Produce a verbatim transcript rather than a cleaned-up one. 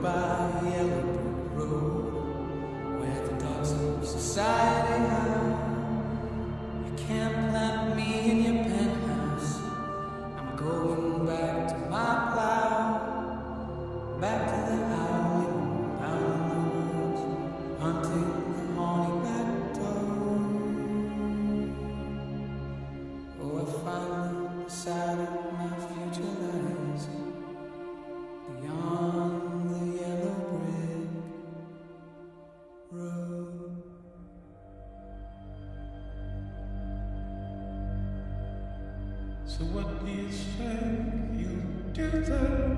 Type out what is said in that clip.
by a yellow brick road where the dogs of society hide. You can't plant me in your penthouse. I'm going back to my plow, back to the howling down in the woods, hunting the horny-backed toad. Oh, I finally decided my future lies beyond the yellow brick road. So what do you think you'll do then?